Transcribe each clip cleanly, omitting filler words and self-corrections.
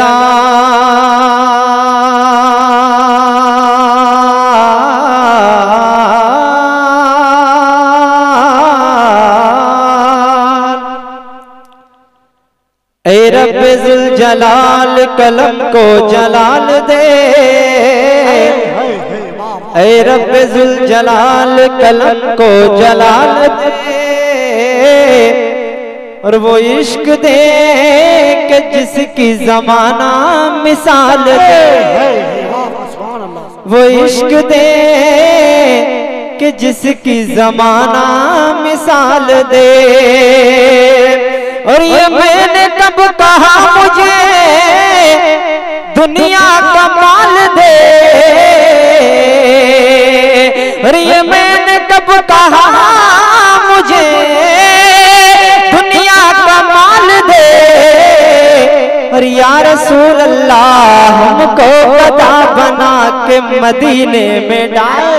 ऐ रब ज़ुल जलाल कलम को जलाल दे, ऐ रब ज़ुल जलाल कलम को जलाल दे, और वो इश्क दे कि जिसकी ज़माना मिसाल दे, वो इश्क दे कि जिसकी ज़माना मिसाल दे। और ये मैंने कब कहा मुझे दुनिया का माल दे, और ये मैंने कब कहा मुझे दुनिया का माल दे। और या रसूल अल्लाह हमको गदा बना के मदीने में डाल,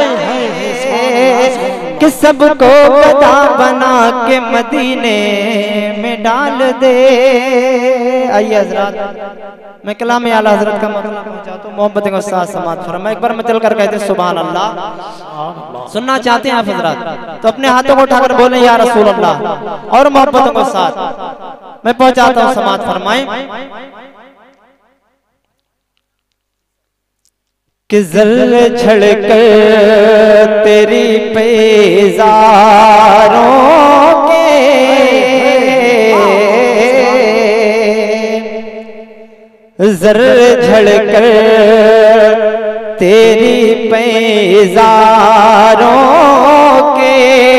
कि सबको गदा बना के मदीने में डाल दे। आइए हजरत, मैं कलाम आला हजरत का मतलब पहुंचाता हूँ, मोहब्बत के साथ समात फरमा। एक बार मैं चल कर कहते हैं सुभान अल्लाह। सुनना चाहते हैं आप हजरत तो अपने हाथों को उठाकर बोले या रसूल अल्लाह, और मोहब्बतों के साथ मैं पहुंचाता हूँ, समात फरमाएं। कि ज़र्रे झड़कर तेरी पेज़ारों के, ज़र्रे झड़कर तेरी पेज़ारों के,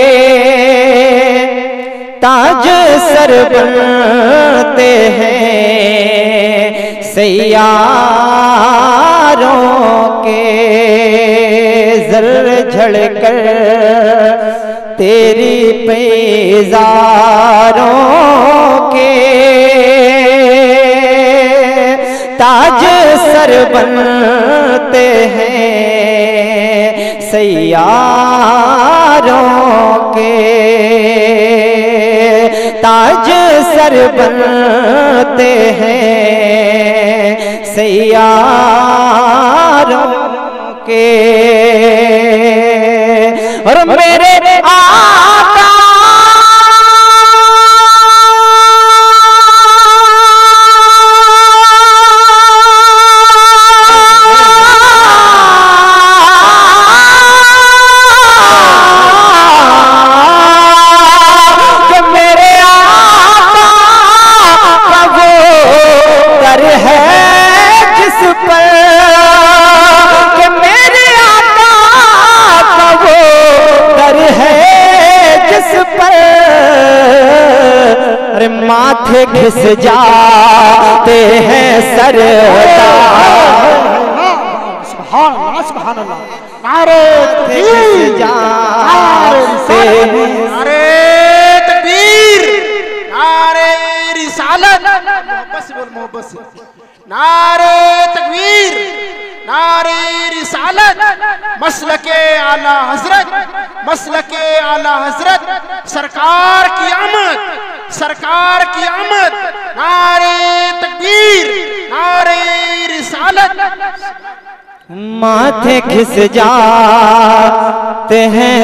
ताज सर बनते हैं सैयारों के। ज़र्रे झड़कर तेरी पेज़ारों के, ताज सर बनते हैं सैयारों के, ताज सर बनते हैं सैयारों के। और मेरे आका माथे घिस जाते हैं सरदार। सुभान अल्लाह, सुभान अल्लाह। नारे तकबीर, नारे तकबीर, नारे रिसालत, मोहब्बत से बोल, मोहब्बत से। नारे तकबीर, नारे रिसालत, मसलके आला हजरत, मसलके आला हजरत, सरकार की आमद, सरकार की आमद। नारे तकबीर, नारे रिसालत। माथे घिस जाते हैं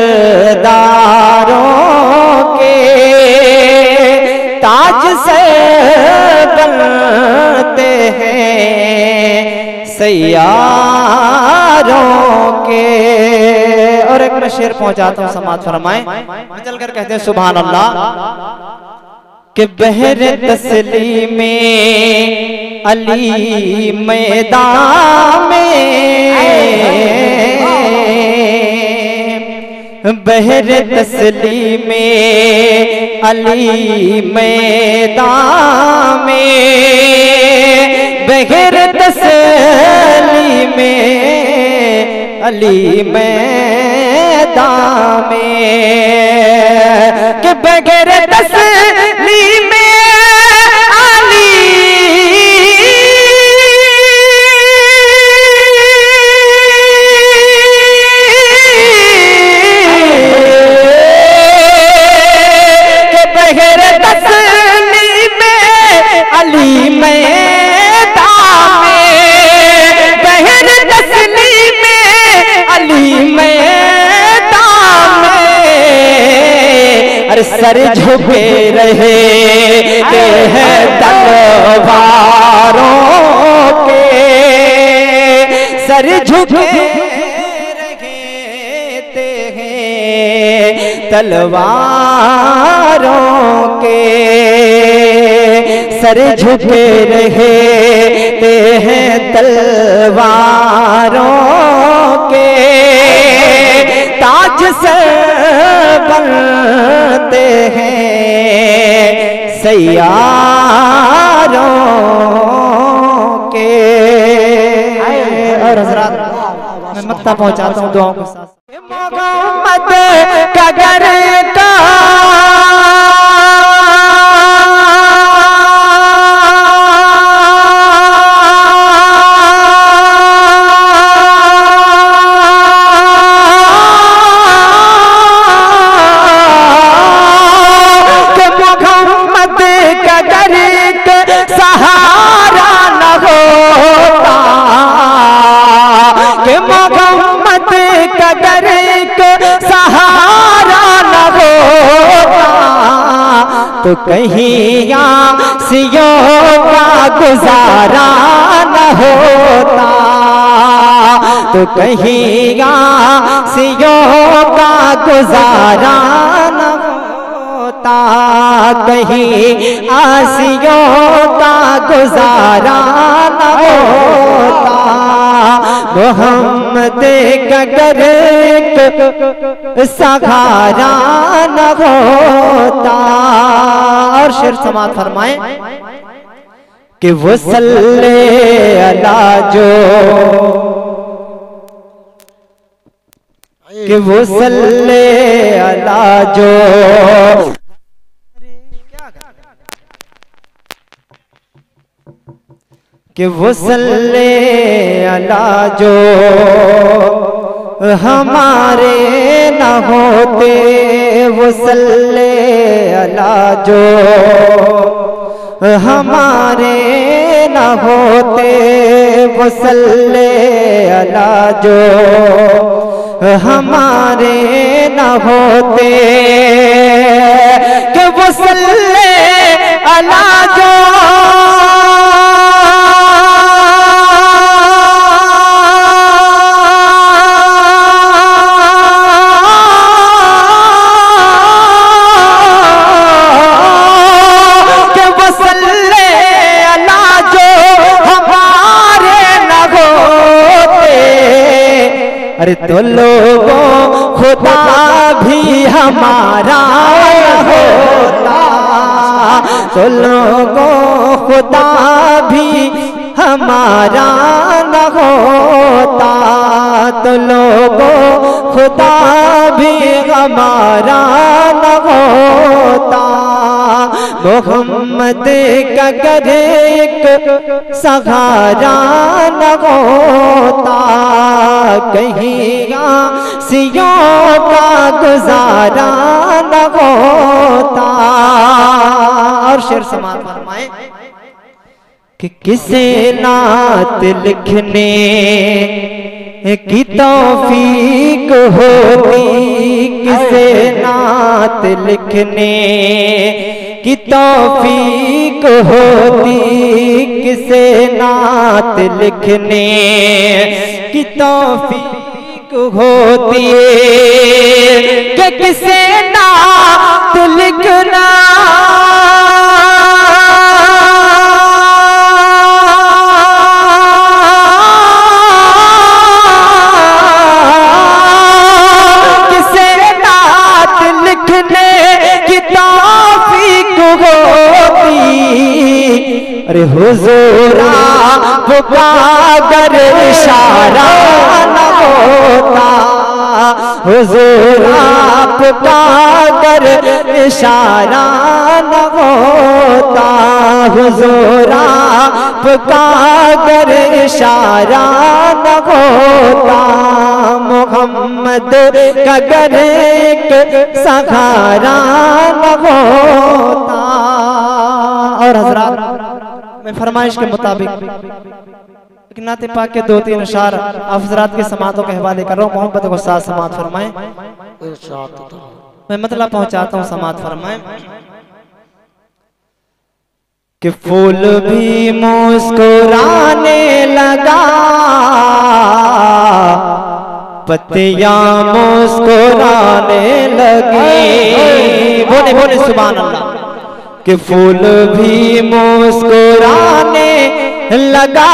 सरदारों के, ताज से बनते हैं सैयारों के। और एक मैं शेर पहुंचाता हूँ, समात फरमाएं। मैं चलकर कहते हैं सुभान अल्लाह। कि बहर तस्लीमे अली मैदान में, बहर तस्लीमे अली मैदान में, बहर तस्लीमे अली मैदान में, कि बगैर तस्लीमे अली के बगैर तस्लीमे अली मैदान सर झुके रहे हैं तलवारों के, सर झुके रहते हैं तलवारों के, सर झुके रहते हैं तलवारों के, ताज सर बनते हैं सैयारों के। और हजरात मैं मक्ता पहुंचाता हूँ दुआओं के साथ। मोहम्मद का घर का तो कहीं आसियों का गुजारा न होता, तो कहीं आसियों का गुजारा न होता, कहीं आसियों का गुजारा न होता। मोहम्मद का घर सहारा न होता। और शेर समात फरमाए कि वो सल्ले अला जो, कि वो सल्ले अला जो, कि वो सल्ले अला जो हमारे न होते, वो सल्ले अला जो हमारे न होते, वो सल्ले अला जो हमारे न होते, कि वो सल्ले अला जो अरे तो लोगों खुदा भी हमारा होता, तो लोगों खुदा भी हमारा न होता, तो लोगों खुदा भी हमारा न होता। मोहम्मद का घर एक सहारा न होता, कहीं आसियों का गुजारा न होता। और शेर समात फरमाए कि किसे नात लिखने की तौफीक होती, किसे नात लिखने की तौफीक होती, किसे नात लिखने की तौफीक होती, कि किसे नात लिखना अरे हुजूरा पुकार इशारा न होता, हुजूरा पुकार इशारा न होता, हुजूरा पुकार इशारा न होता। मोहम्मद का घर एक सहारा न होता। और हजरात मैं फरमाइश के मुताबिक एक नाते पाक के 2-3 अशार हजरात के समातों के हवाले कर रहा हूँ। मोहब्बत को साथ समात फरमाएं। मैं मतलब पहुंचाता हूं, समात फरमाए कि फूल भी मुस्कुराने लगा, पत्तियां मुस्कुराने लगी। बोले बोले सुभान अल्लाह। कि फूल भी मुस्कुराने लगा,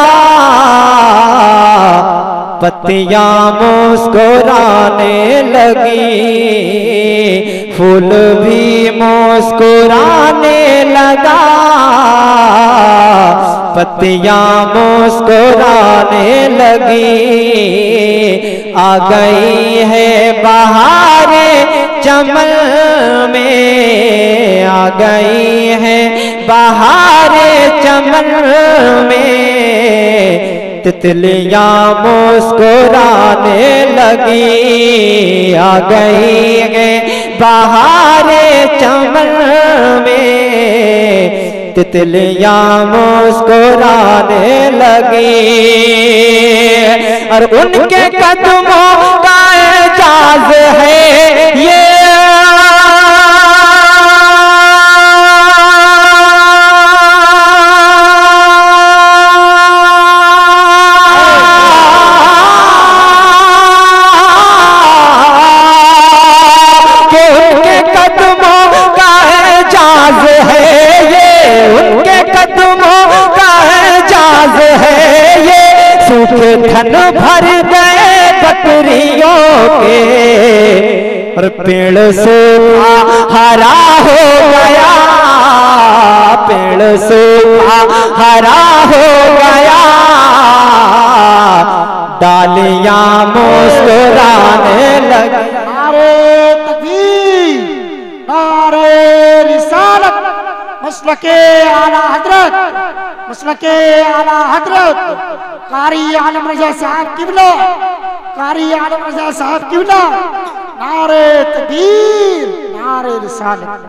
पत्तियां मुस्कुराने लगी। फूल भी मुस्कुराने लगा, पत्तियां मुस्कुराने लगी। आ गई है बहारे चमन में, आ गई है बहारे चमन में, तितलियां मुस्कुराने लगी। आ गई है बहारे चमन में, तितलियां मुस्कुराने लगी। और उनके कदमों का एजाज है ये, धन भर गए बकरियों के, और पेड़ सूखा हरा हो गया, पेड़ सूखा हरा हो गया, डालियां मुस्कुराने लगी। नारे तकबीर, नारे रिसालत, मसलके आला हजरत, मसलके आला हजरत कारी आलम रजा साहब किबला, कारी आलम रजा साहब किबला। नारे तकबीर, नारे रिसालत।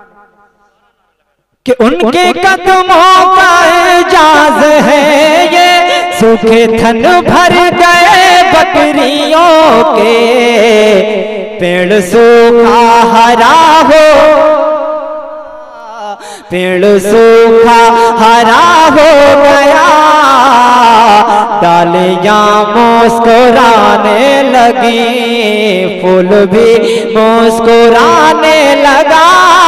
कि उनके कदमों का एजाज है ये, सूखे थन भर गए बकरियों के, पेड़ सूखा हरा हो, पेड़ सूखा हरा हो गया, डालियां मुस्कुराने लगी। फूल भी मुस्कुराने लगा,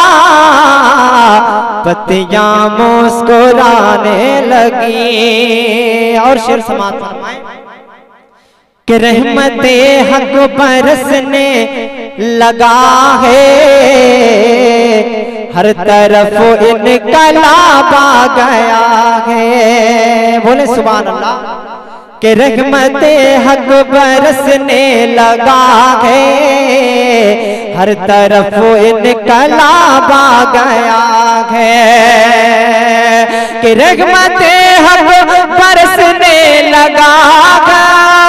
पत्तियां मुस्कुराने लगी। और शेर समात फरमाए कि रहमते हक बरसने लगा है, हर तरफ इनकलाब आ गया है। बोले सुभान अल्लाह। कि रहमते हक बरसने लगा है, हर तरफ इनकलाब आ गया है। कि रहमते हक बरसने लगा है,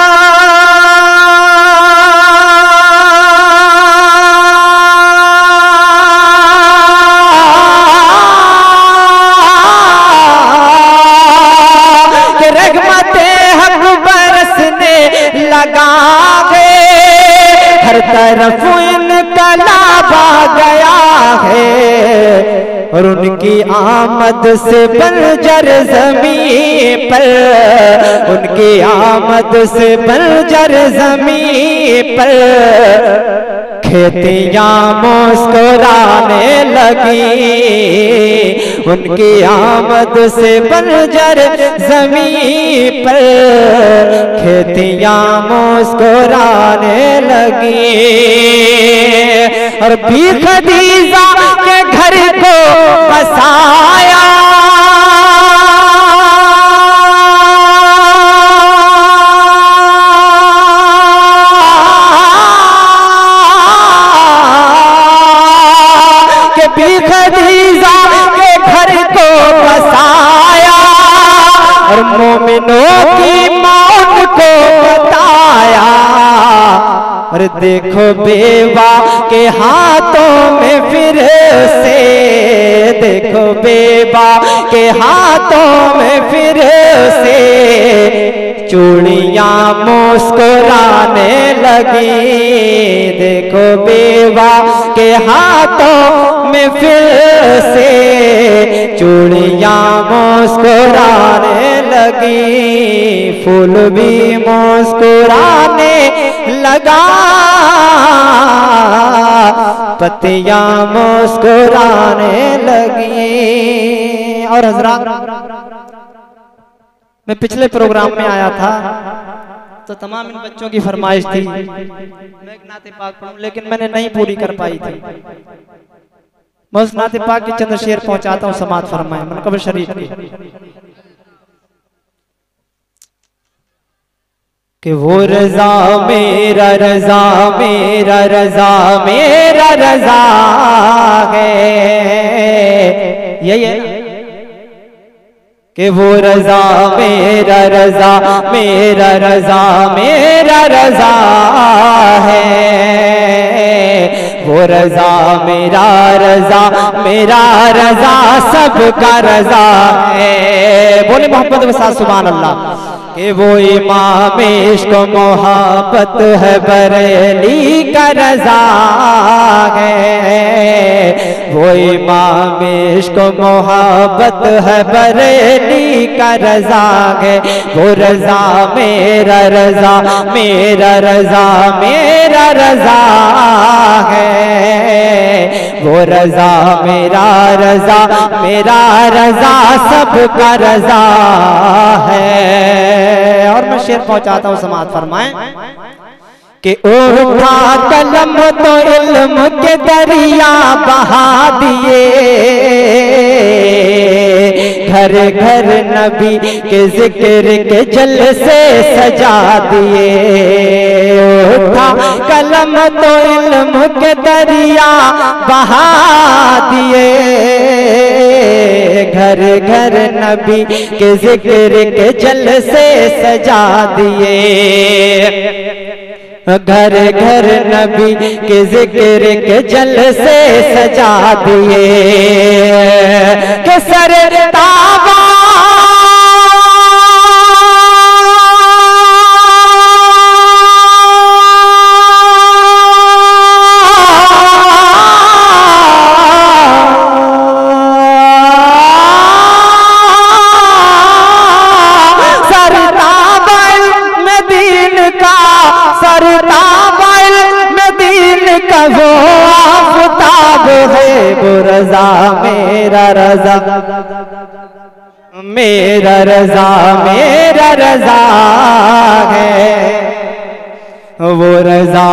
हर तरफ इनकलाब आ गया है। और उनकी आमद से बंजर ज़मीं पर, उनकी आमद से बंजर ज़मीं पर, खेतियां मुस्कुराने लगी। उनकी आमद से बंजर ज़मीं पर, खेतियां मुस्कुराने लगी। और भी खदीजा के घर को बसाया, के भी खदीजा के घर को बसाया, और मोमिनों की मौत को बताया। और देखो बेवा के हाथों में फिर से, देखो बेवा के हाथों में फिर से चूड़ियां मुस्कुराने लगी। देखो बेवा के हाथों में फिर से चूड़ियां मुस्कुराने लगी। फूल भी मुस्कुराने लगा, पत्तियां मुस्कुराने लगी। और हजरात, मैं पिछले प्रोग्राम में आया था तो तमाम इन बच्चों की फरमाइश थी मैं एक नाते पाक पढ़ूं, लेकिन मैंने नहीं पूरी कर पाई थी। मैं उस नाते पाक के चंद शेर पहुंचाता हूं, समात फरमाए मनकब शरीफ की कि वो रजा मेरा रजा मेरा रजा मेरा रजा है, यही है कि वो रजा मेरा रजा मेरा रजा मेरा रजा है। वो रजा मेरा रजा सबका रजा है। बोले मोहम्मद वसा सुभान अल्लाह। कि वो इमाम इश्क मोहब्बत है बरेली का रजा है। वो इमाम इश्क मोहब्बत है बरेली का रजा है। वो रजा मेरा रजा मेरा रजा मेरा रजा है। वो रजा मेरा रजा सबका रजा है। और मैं शेर पहुंचाता हूं, समात फरमाएं कि उठा कलम तो इल्म के दरिया बहा दिए। घर घर नबी के जिक्र के जलसे सजा दिए। उठा कलम तो इल्म के दरिया बहा दिए। घर घर नबी के जिक्र के जलसे सजा दिए। घर घर नबी के जिक्र के जलसे सजा दिए। के सर ताबा वो आफताब है। वो रजा मेरा रजा मेरा रजा मेरा रजा है। वो रजा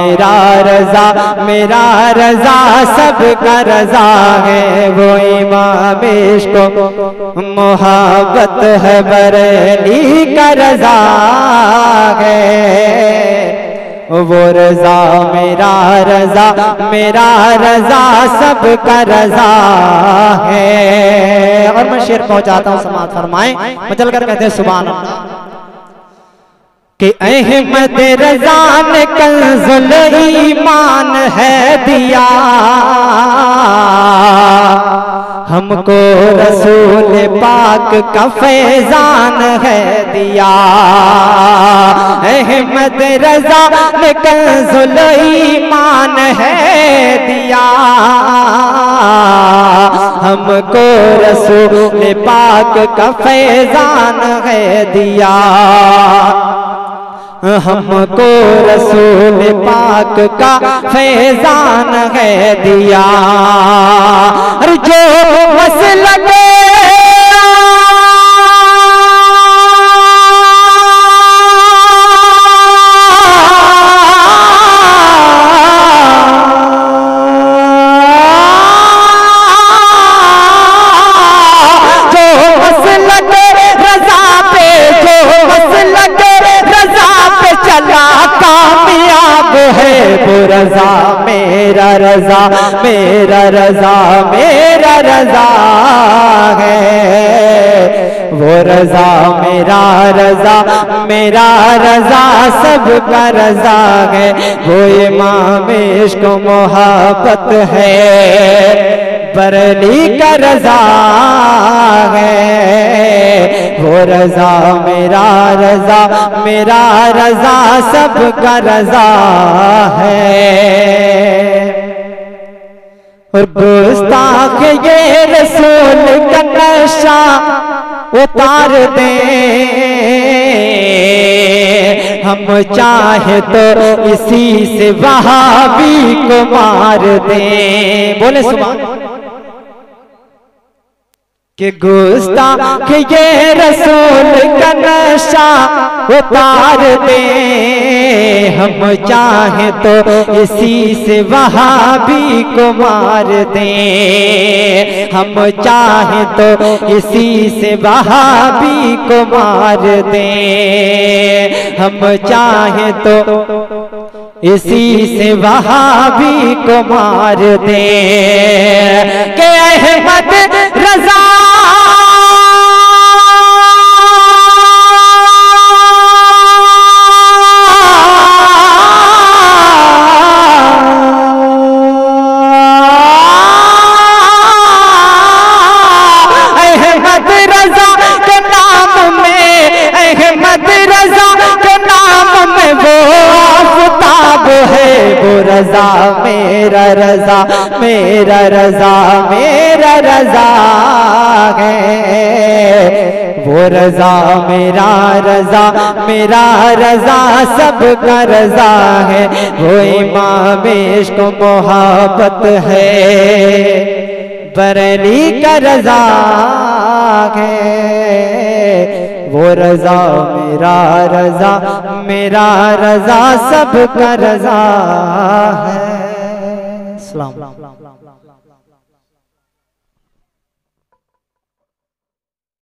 मेरा रजा सबका रजा है। वो इमाम इश्क मोहब्बत है बरेली का रजा है। वो रजा मेरा रजा सबका रजा है। और मैं शेर पहुंचाता हूं, समात फरमाएं। मचल कर कहते हैं सुभान अल्लाह कि अहमद रजा ने कंजुल ईमान है दिया। हमको रसूल पाक का फैजान है दिया। अहमद रजा ने कंजुल ईमान है दिया। हमको रसूल पाक का फैजान है दिया। हमको रसूल पाक का फैजान है दिया। और जो बस लगे रजा मेरा रजा मेरा रजा है। वो रजा मेरा रजा सबका रजा है। वो इमाम इश्क मोहब्बत है बरेली का रजा है, वो रजा मेरा रजा सबका रजा है। और गुस्ताख ये रसूल का नशा उतार दे, हम चाहे तो इसी से वहाबी को मार दे। बोले सुभान कि गुस्ताख ये रसूल का नशा उतार दे, हम चाहे तो इसी से वहाबी को मार दे, हम चाहे तो इसी से वहाबी को मार दे, हम चाहे तो इसी से वहाबी को मार दे। के अहमद रजा रजा मेरा रजा मेरा रजा मेरा रजा है, वो रजा मेरा रजा सबका रजा है। वो इमाम इश्क मोहब्बत है, बरेली का रजा है, वो रजा मेरा रजा सबका रजा है। सलाम।